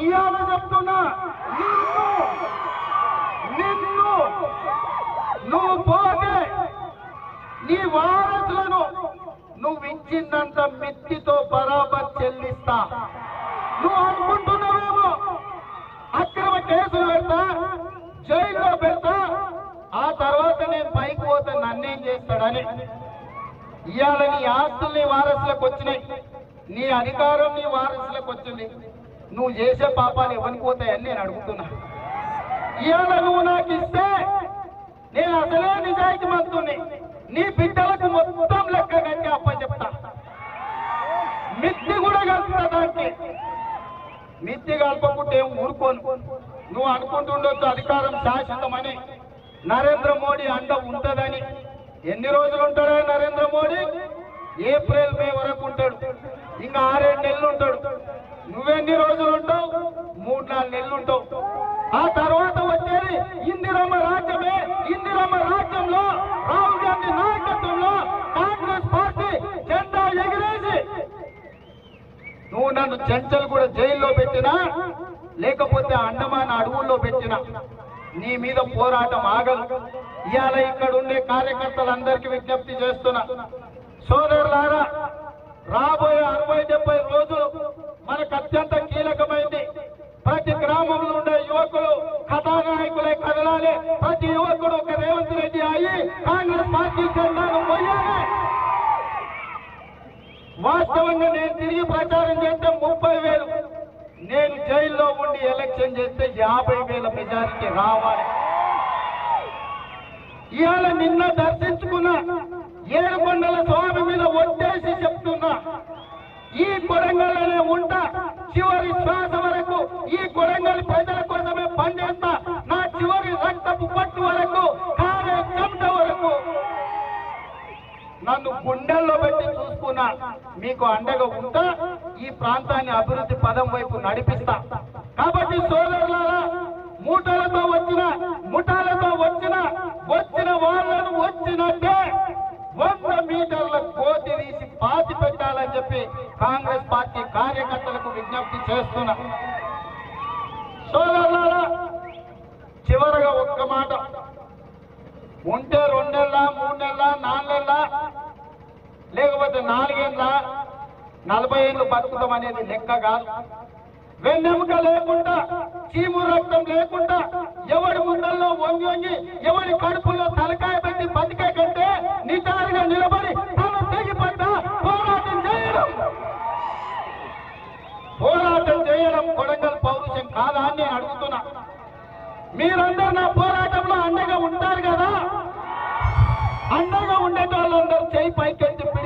ఇయాల చెప్తున్నా, నిన్ను నువ్వు పోతే నీ వారసులను నువ్వు ఇచ్చిందంత మిత్తితో బరాబర్ చెల్లిస్తా. నువ్వు అనుకుంటున్నావేమో అక్రమ కేసులు పెడతా, జైల్లో పెడతా, ఆ తర్వాత నేను పైకి పోతే నన్నేం చేస్తాడని. ఇవాళ నీ ఆస్తులు నీ వారసులకు వచ్చినాయి, నీ అధికారం నీ వారసులకు వచ్చింది. నువ్వు చేసే పాపాలు ఎవరికి పోతాయని నేను అడుగుతున్నా. ఇవాళ నువ్వు నాకు ఇస్తే నేను అసలే నిజాయితీ మంతుని, నీ బిడ్డలకు మొత్తం లెక్క కట్టి అప్పచెప్తా. మిత్తి కూడా కలుపుతా. దానికి మిత్తి కలపకుంటే ఏం ఊరుకోను. నువ్వు అనుకుంటుండొచ్చు అధికారం శాశ్వతమని, నరేంద్ర మోడీ అండ ఉంటుందని. ఎన్ని రోజులు ఉంటాడా నరేంద్ర మోడీ? ఏప్రిల్ మే వరకు ఉంటాడు, ఇంకా 6-7 నెలలు ఉంటాడు. నువ్వెన్ని రోజులు ఉంటావు? 3-4 నెలలు ఉంటావు. ఆ తర్వాత వచ్చేది ఇందిరమ్మ రాజ్యమే. ఇందిరమ్మ రాజ్యంలో రాహుల్ గాంధీ నాయకత్వంలో కాంగ్రెస్ పార్టీ జెండా ఎగిరేసి నువ్వు నన్ను చెంచలు కూడా జైల్లో పెట్టినా, లేకపోతే అండమాన్ అడవుల్లో పెట్టినా నీ మీద పోరాటం ఆగదు. ఇవాళ ఇక్కడ ఉండే కార్యకర్తలందరికీ విజ్ఞప్తి చేస్తున్నా, సోదరులారా, రాబోయే 60-70 రోజులు మనకు అత్యంత కీలకమైంది. ప్రతి గ్రామంలో ఉండే యువకులు కథానాయకులే కదలాలి. ప్రతి యువకుడు ఒక రేవంత్ రెడ్డి అయ్యి కాంగ్రెస్ పార్టీ జెండాను పోయాలి. వాస్తవంగా నేను తిరిగి ప్రచారం చేస్తే 30,000, నేను జైల్లో ఉండి ఎలక్షన్ చేస్తే 50,000 మెజారిటీ రావాలి. ఇవాళ నిన్న దర్శించుకున్న ఏడుకొండల స్వామి మీద ఒట్టేసి చెప్తున్నా, ఈ కొడంగల్లోనే ఉంటా, చివరి శ్వాస వరకు ఈ కొడంగల్ ప్రజల కోసమే పనిచేస్తా. నా చివరి రక్తపు పట్టు వరకు, కారే చెమట వరకు నన్ను గుండెల్లో పెట్టి చూసుకున్నా. మీకు అండగా ఉంటా, ఈ ప్రాంతాన్ని అభివృద్ధి పదం వైపు నడిపిస్తా. కాబట్టి సోదరులారా, ముఠాలతో వచ్చిన వాళ్ళను వచ్చినట్టే 100 మీటర్ల కోతి తీసి పాతి పెట్టాలని చెప్పి కాంగ్రెస్ పార్టీ కార్యకర్తలకు విజ్ఞప్తి చేస్తున్నా. సోదరులారా, చివరగా ఒక్క మాట, ఉంటే 2 నెలల 3 నెలల 4 నెలల లేకపోతే 4 ఏళ్ళ 40 ఏళ్ళు బతుకుతాం అనేది లెక్క కాదు. వెన్నెముక లేకుండా, చీము రక్తం లేకుండా, ఎవడి ముందల్లో వంగి ఎవడి కడుపులో తలకాయ పెట్టి బతికే కంటే నిటారుగా నిలబడి తను తెగిపడ్డా పోరాటం చేయడం కొడంగల్ పౌరుషం కాదా అని నేను అడుగుతున్నా. మీరందరూ నా పోరాటంలో అండగా ఉంటారు కదా. అండగా ఉండేటోళ్ళందరూ చేయి పైకెత్తి